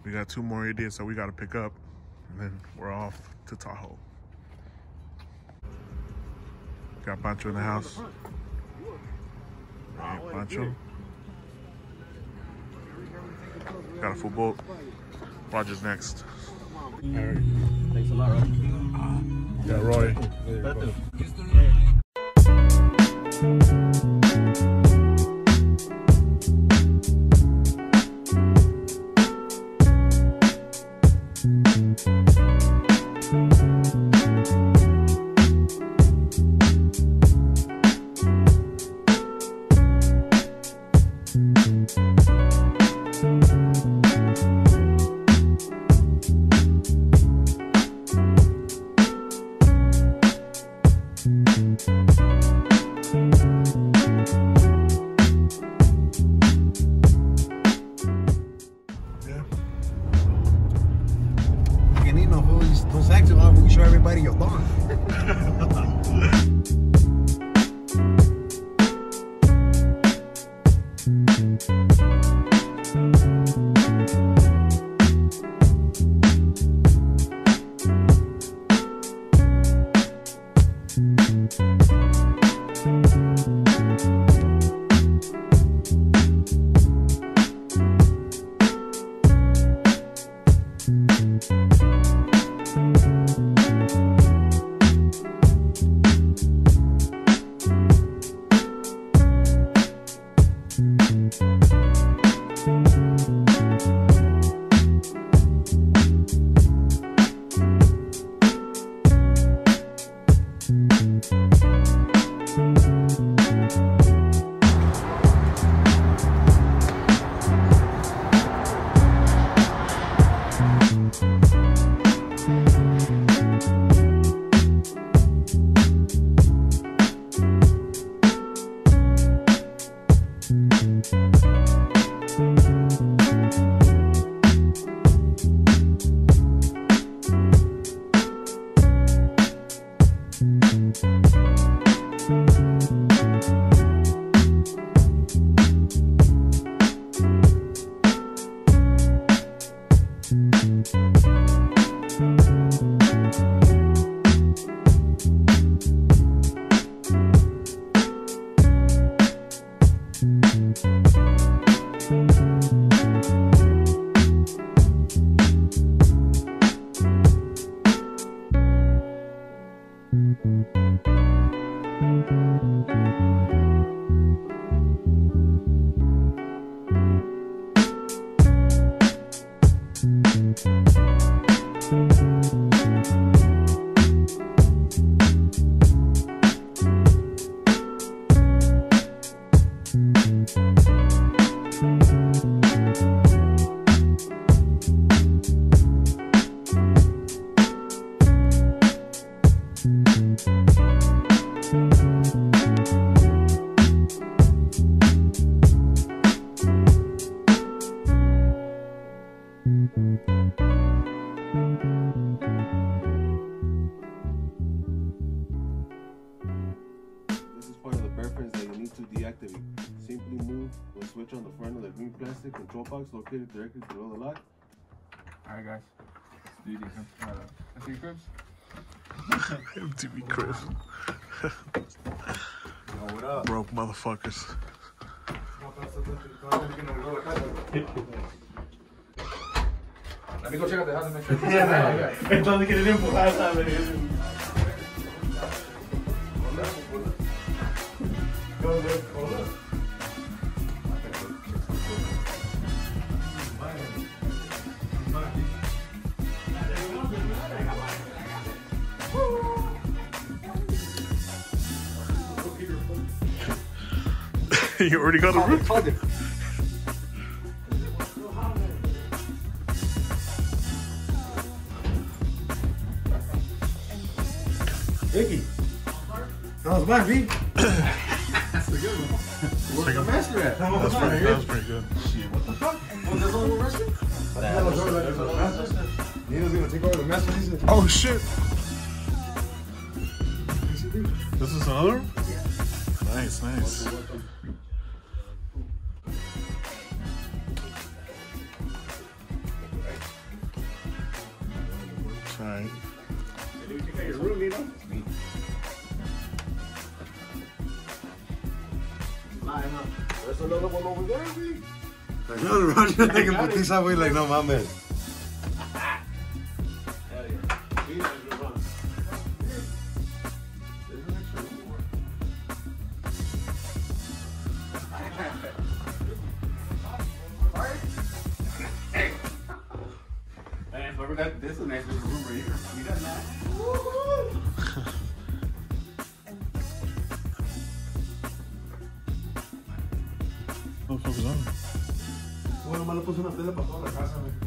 We got 2 more idiots that we got to pick up, and then we're off to Tahoe. Got Pancho in the house. Hey, Pancho. Got a full boat. Roger's next. Alright. Thanks a lot, Roy. Yeah, Roy. Those acts are we show everybody your bond. Simply move the switch on the front of the green plastic control box located directly below the lock. Alright guys, let's do these empty cribs. MTV Chris. What up? Broke motherfuckers. Let me go check out the house and make sure. Entonces quieren empujar, ¿sabes? You already got a roof? Vicky. That was mine, V. That's a good one. Where's the master at? That was pretty good. Shit, what the fuck? Was that one master? He was gonna take over the master. He said, oh shit. This is another? Yeah. Nice, nice. There's another one over there, B. Another run, you're thinking putiza, güey, like, no mames. Hell yeah. B, that's a good run. There's an extra one. Hey, whoever got this is a nice little room right here. You got that? What the fuck is on? Bueno, nomás le puse una tele para toda la casa, güey.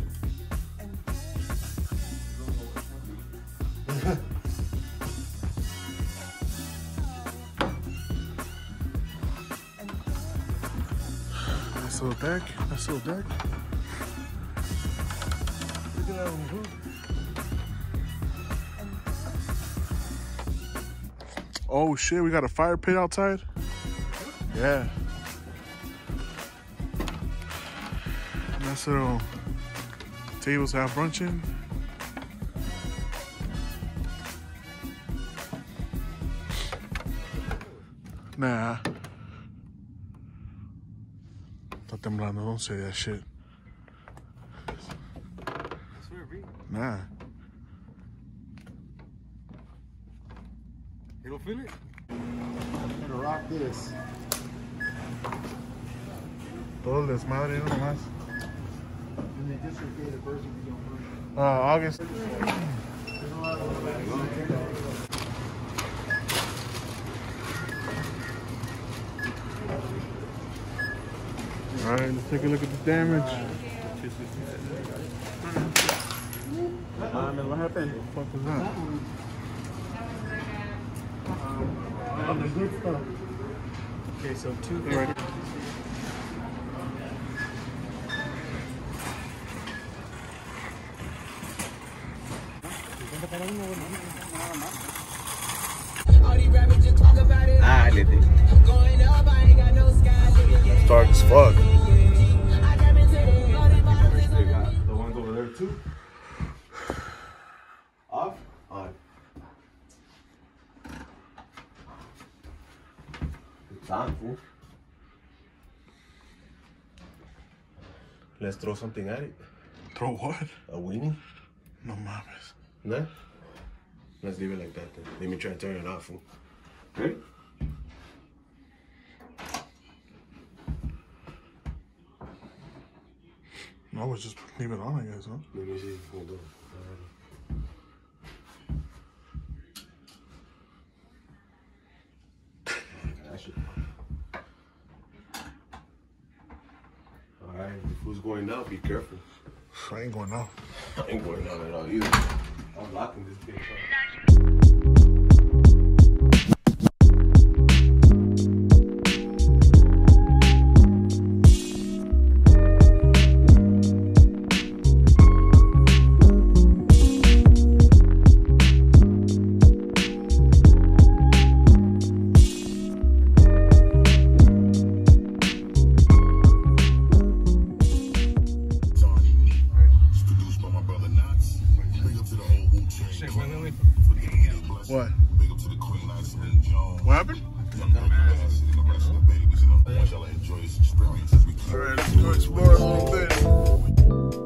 Nice little deck. Nice little deck. Look at that one. Oh shit, we got a fire pit outside? Yeah. Nice little tables to have brunch in. Nah. Está temblando, don't say that shit. I swear, B. Nah. You don't feel it? I'm gonna rock this. Todo el desmadre, no más. And they dislocate the person you don't burn. August. All right, let's take a look at the damage. What happened? What the fuck is that? On the good stuff. Okay, so two. Right. I did it. It's dark as fuck. The ones over there too. Off? On. It's on, fool. Let's throw something at it. Throw what? A weenie? No mames. No? Let's leave it like that then. Let me try and turn it off, fool. Ready? No, we'll just leave it on, I guess, huh? Let me see. Hold on. Alright, if who's going out, be careful. I ain't going out. I ain't going out at all either. I'm locking this bitch up. What? What happened? Alright, let's go explore a little bit.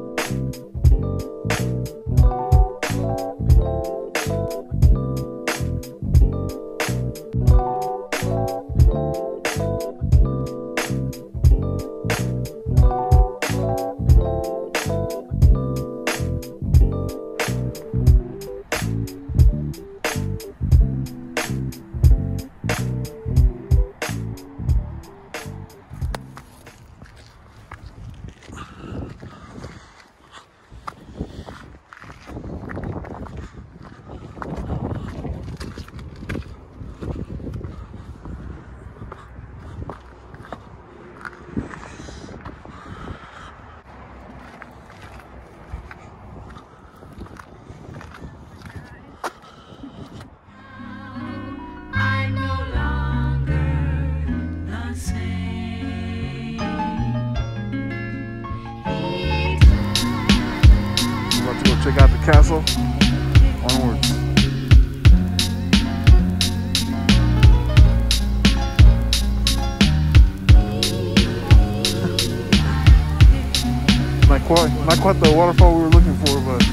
Check out the castle. Onwards. quite the waterfall we were looking for, but.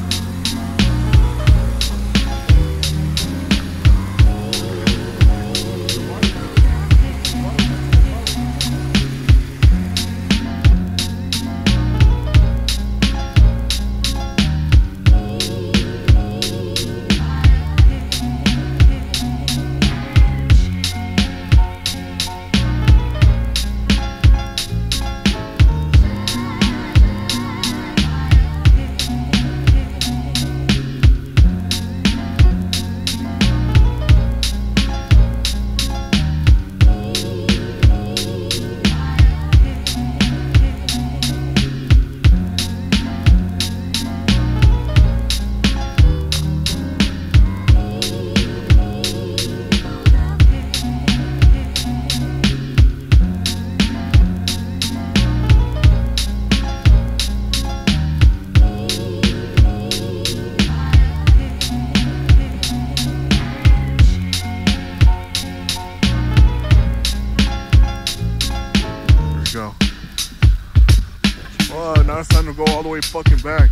Go. Oh, now it's time to go all the way fucking back.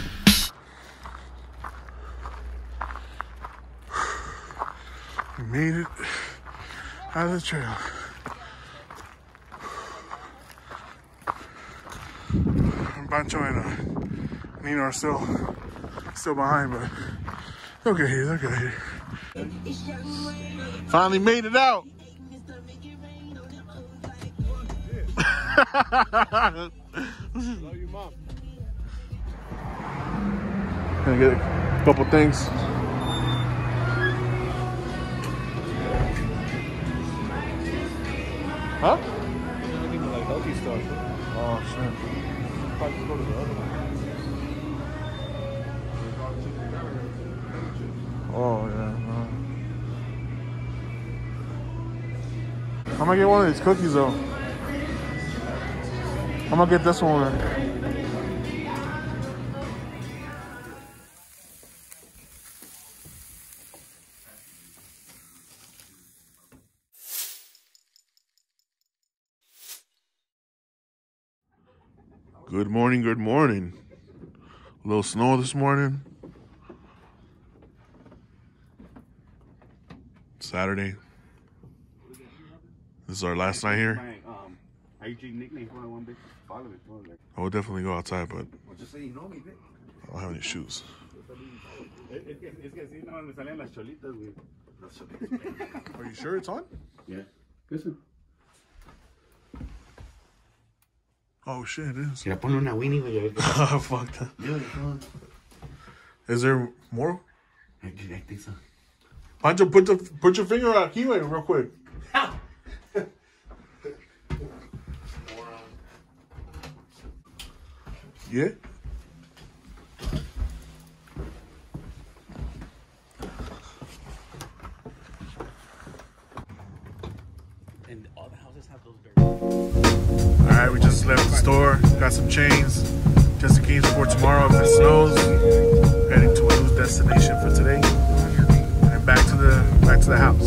We made it out of the trail. Pancho and Nino are still behind, but they'll get here. They'll get here. Finally made it out. Love you, Mom. Gonna get a couple things. Huh? Anything like healthy stuff. Oh shit. Probably go to the other one. Oh yeah. I'm gonna get one of these cookies though. I'm gonna get this one. Good morning, good morning. A little snow this morning. Saturday. This is our last night here. IG nickname for one big follow it. I would definitely go outside, but Well, just say you know me, Vic. I don't have any shoes. Es que así no me salen las cholitas, güey. Are you sure it's on? Yeah. Listen. Oh shit, it is. Mira, ponle una Winnie, güey. Oh, fuck that. Is there more? I think so. Pancho, put your finger out here real quick. Yeah. And all the houses have those very. All right, we just left the store. Got some chains, just in case for tomorrow if it snows. Heading to a new destination for today, and back to the house.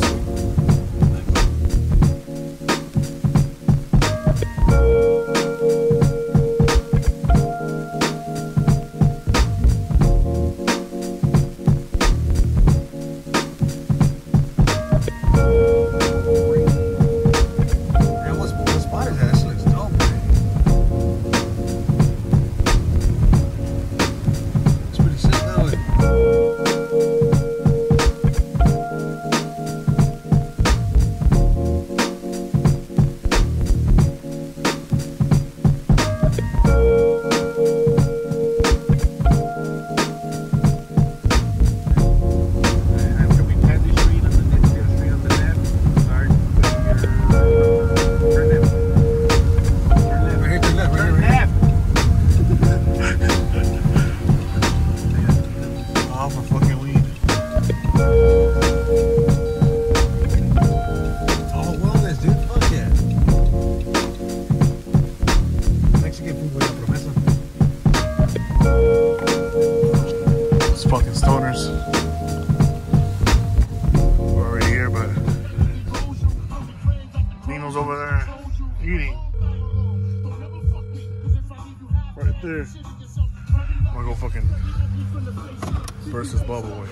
Over there eating. Right there. I'm gonna go fucking burst this bubble away.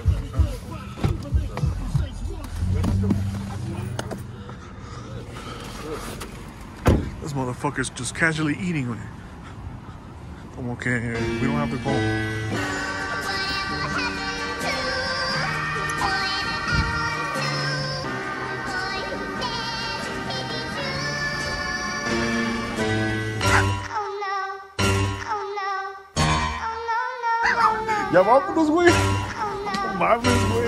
This motherfucker's just casually eating with it. I'm okay. We don't have to go. Ya vámonos, güey. No mames, güey.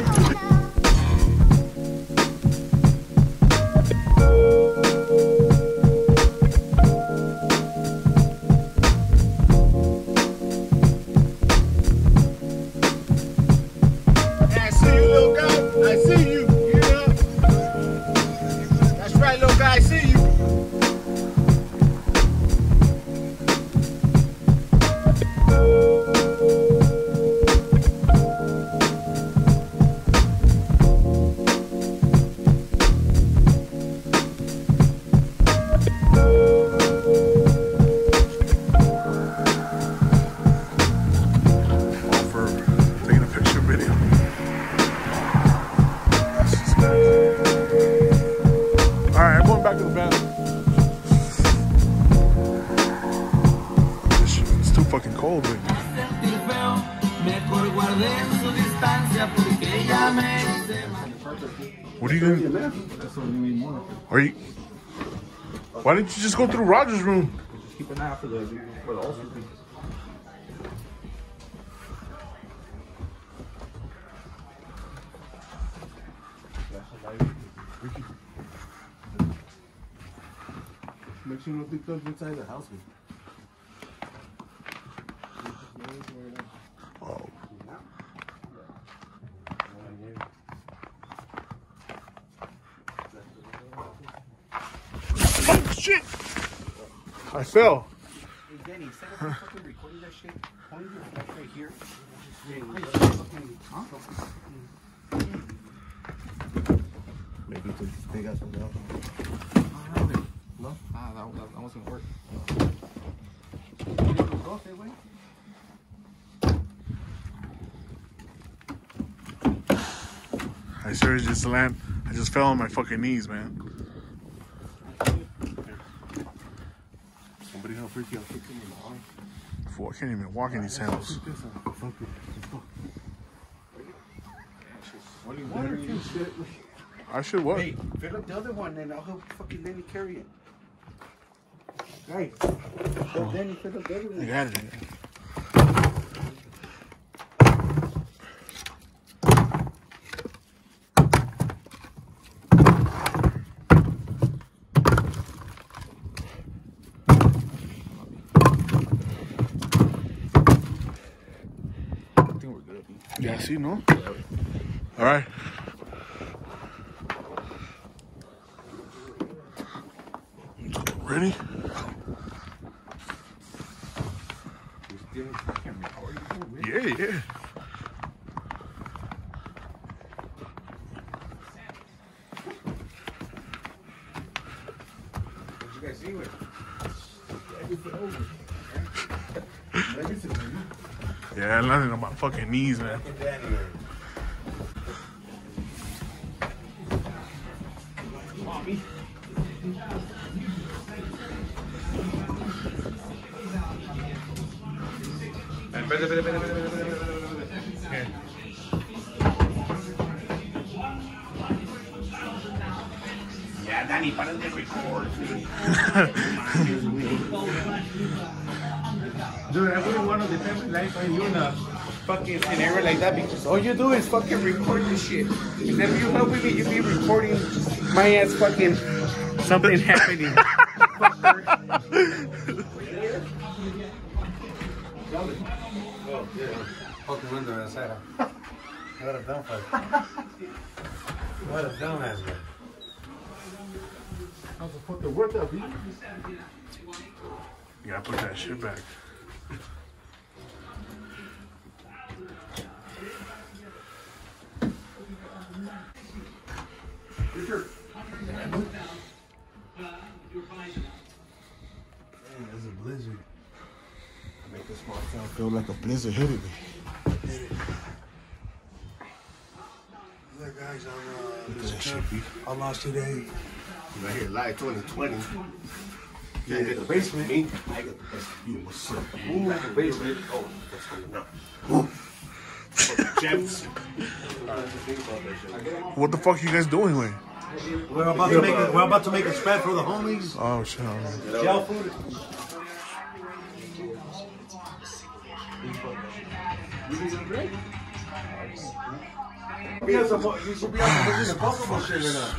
I see you, little guy. I see you. Yeah. That's right, little guy. I see you. Back to the van. This shit, it's too fucking cold, man. What are you gonna? Are you? Why didn't you just go through Roger's room? Just keep an eye out for the ulcer pieces. Make sure nothing comes inside the house. Oh. Oh shit! I fell. Hey, Danny, instead of fucking recording that shit, point your flash right here. Maybe they got something else. No? Ah, that wasn't gonna work. I seriously just land. I just fell on my fucking knees, man. Somebody help Ricky. I'll kick him in the arm. Fool, I can't even walk in these sandals. Only one or two. I should what? Hey, fill up the other one and I'll help fucking Danny carry it. Hey, help Danny fill up the other You one. got it. I think we're good. Yeah, see, no? All right. Ready? Yeah, yeah. What you guys see with? Yeah, I landed on my fucking knees, man. Yeah, Danny, para de record. Dude, I wouldn't want to defend my life on you in a fucking scenario like that because all you do is fucking record this shit. If ever you help me, you be recording my ass fucking something happening. Fucking window outside. What a dumb fuck. What a dumbass, man. How's the fucking work up, You gotta put that shit back. There's a blizzard. I feel like a blizzard hitting me. Yeah, guys, Look at that shit, B. I lost today. Right here, live 2020. Yeah, get the basement. Me? I got the best view. What's up? Ooh, the basement. Oh, what's going on? Jets. What the fuck you guys doing, man? We're about to make a spread for the homies. Oh shit! Alright. Gel food. You should be on the possible shit right now.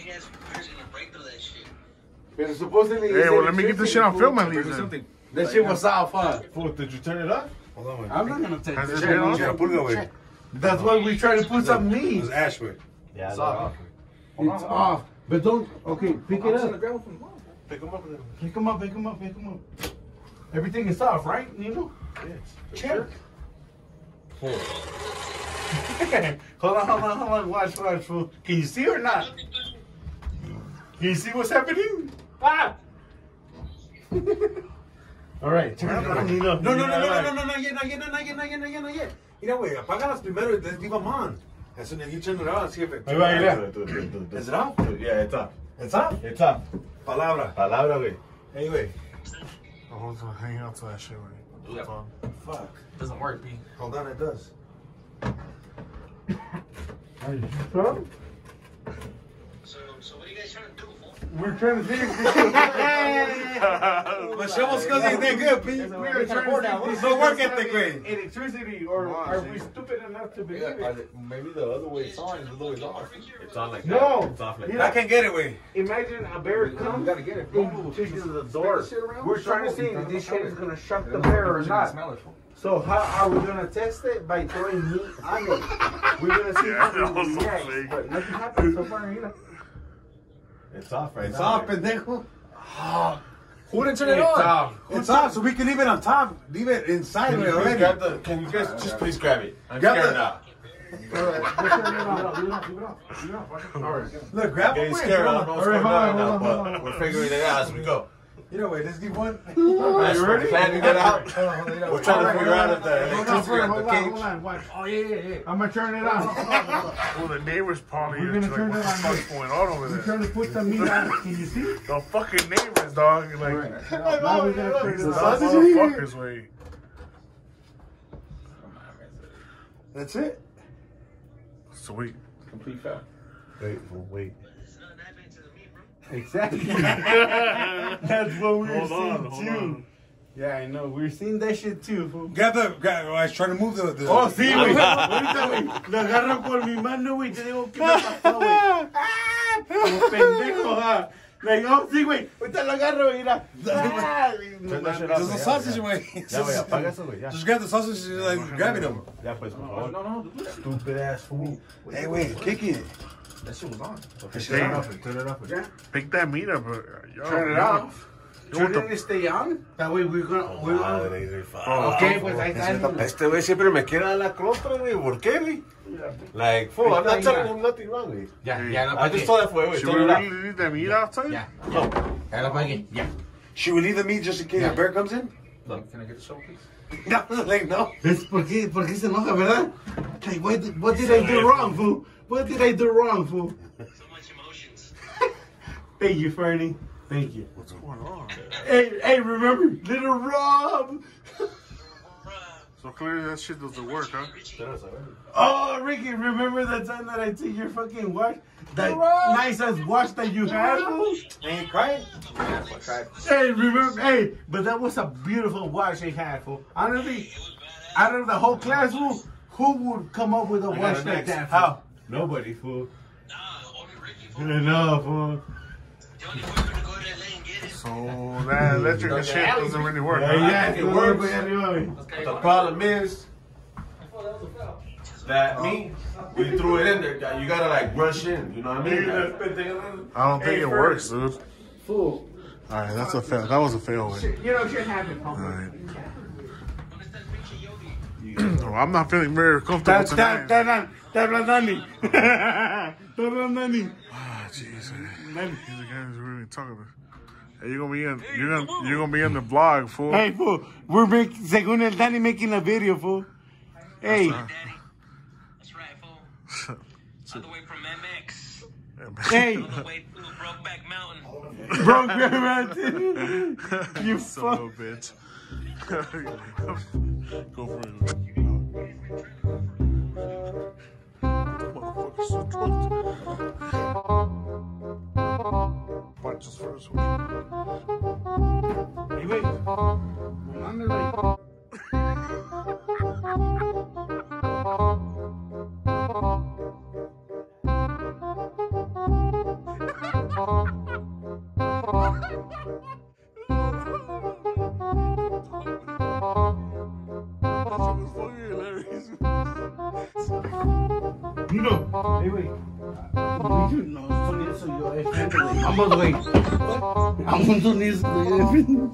But supposedly, Hey, well, let me get this shit on film at least. Then. that shit was off, huh? Fool, did you turn it off? Hold on, wait. I'm not gonna take Has this. this been on? Yeah, put it away. That's why we try to put some It meat. was Ashwood. Yeah, It's off. It's off. But don't. Okay, pick it up. Pick them up. Pick them up. Pick them up. Pick them up. Everything is off, right, Nino? Yes. Check. Hold on. Watch, fool. Can you see or not? Can you see what's happening? Ah! All right, turn it on, Nino. No, not yet. Mira, güey, apágalas primero y leave them on. As soon as you turn it on, see if it... Ahí va, ahí va. Is it off? Yeah, it's off. It's off? It's off. Palabra. Palabra, güey. Anyway, Oh, hold on, hang on to that shit, man. Hold on. fuck. Doesn't work, B. Hold on, it does. So what are you guys trying to do, fool? We're trying to see if But Shovel's cousin, they're good, B. we are trying to see No work ethic, güey. electricity, or are we stupid enough to believe it? Maybe the other way it's on, the other way it's off. It's on like that. No. It's off like You that. I can get it, güey. Imagine a bear comes gotta get it. and pushes the door. We're trying to see if this shit is gonna shock the bear or not. Smell it, fool. So how are we gonna test it? By throwing meat on it. We're gonna see Yeah, how that was it so reacts, fake. but nothing happened so far, you know. It's off right It's now. off, pendejo. Who didn't turn it on? It's off, so we can leave it on top. Leave it inside Can of you it please already. grab the? Can you guys just please grab it? I'm Grab scared the- now. Look, grab Getting it. scared. I don't know what's going on now, hold on. but we're figuring it out as we go. You know, wait, let's leave one. We're planning it out. We're trying to figure out if the electricity at the Hold cage. on, watch. Oh, yeah. I'm gonna turn it on. Well, the neighbors probably We're are gonna like, turn what it the on fuck's this. going on over We're there? trying to put some meat on it. Can you see? The fucking neighbors, dog. Like, Now we're gonna turn these it on. motherfuckers, way. That's it. Sweet. Complete fail. Wait. It's not happening to the meat, bro. Exactly. That's what we're Hold on, seeing hold too. on. Yeah, I know. We're seeing that shit too, fool. Grab. I was trying to move the. Oh, sí, güey. Ahorita, güey. Lo agarro con mi mano, güey. Te digo, ¿qué me pasó, güey? Como pendejo, ah. Like, oh, sí, güey. Ahorita lo agarro, mira. Ah, Turn that shit off. There's a sausage, güey. Ya, güey, apaga eso, güey. Ya. Just grab the sausage and like grabbing them. Ya, pues, por favor. No, do that. Stupid ass fool. Hey, wait, kick it. That shit was on. Okay, turn it off. Turn it off. Pick that meat up, bro. Yo, Turn it off. You want Turn it the, to stay on. That way we're gonna. okay, pues ahí está. Este güey siempre me quiere dar la contra, güey. ¿Por qué, güey? Like, fool, I'm not telling him nothing wrong, güey. Ya, no, I just saw that fue, güey. should Turn we it off. really leave that meat outside? Ya. No. Ya lo apagué. Ya. Should we leave the meat just in case the bear comes in? No. Can I get the shovel, please? No, like no. ¿Ves por qué se enoja, verdad? Like, what did I do wrong, fool? What did I do wrong, fool? So much emotions. Thank you, Fernie. Thank you. What's going on? Hey, remember, little Rob. So clearly that shit doesn't work, huh? Oh, Ricky, remember that time that I took your fucking watch? That nice ass watch that you had, fool? I ain't crying. Hey, remember, hey, but that was a beautiful watch they had, fool. Honestly, out of the whole class, fool, who would come up with a watch like that, fool? How? Nobody, fool. Nah, only Ricky, fool. No, fool. The only way we're gonna go to LA and get it. So that electric shit doesn't really work. huh? Yeah, it works. The problem is that me, we threw it in there. You gotta like rush in. You know what I mean? Like, I don't think it works, dude. Fool. Alright, that's a fail. That was a fail, man. You know, shit happens, homie. Alright. ¿Dónde está el pinche Yogi? Well, I'm not feeling very comfortable tonight. Ah, jeez. He's the guy who's really talking about. Hey, you're gonna be in the vlog, fool. Hey, fool. We're making, según el Danny, making a video, fool. Hey. Daddy. That's right, fool. All the way from MX. Hey. All the way to Brokeback Mountain. Brokeback Mountain. You Son fuck. of a bitch. Go for it. Motherfucker's so drunk. Watch this first one. Hey, wait. No mames, güey. Miro. Hey, güey. No, sonido soy yo, de frente, güey. Vamos, güey. Vamos, un sonido soy yo, de frente.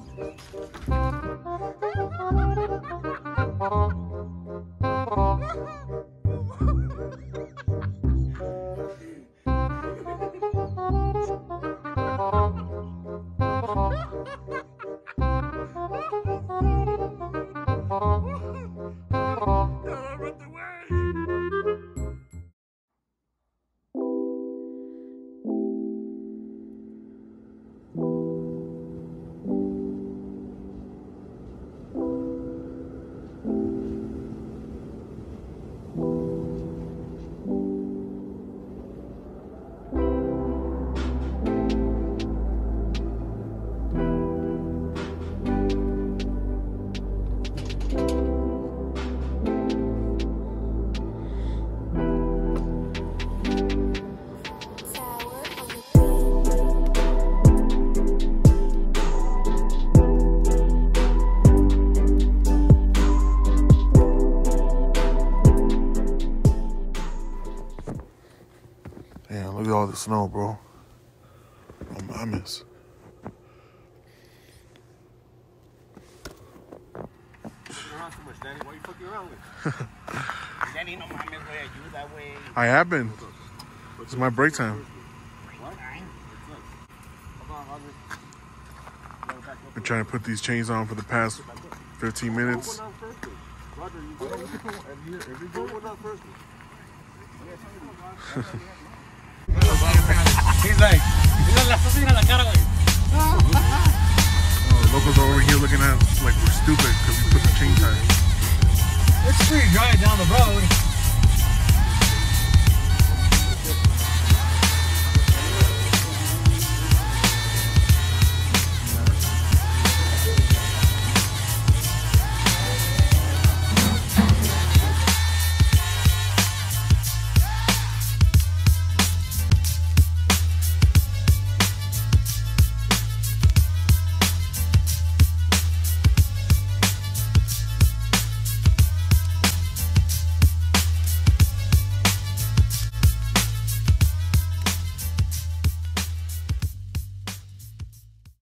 Damn, look at all the snow, bro. Oh, mames. Why you fucking around with? Danny, no mames, güey. Ayuda, güey. I have been. It's my break time. Been trying to put these chains on for the past 15 minutes. Roger, you go if you go one out first. He's like, la estás viendo la cara, güey. The locals are over here looking at us like we're stupid because we put the chain tight. It's pretty dry down the road.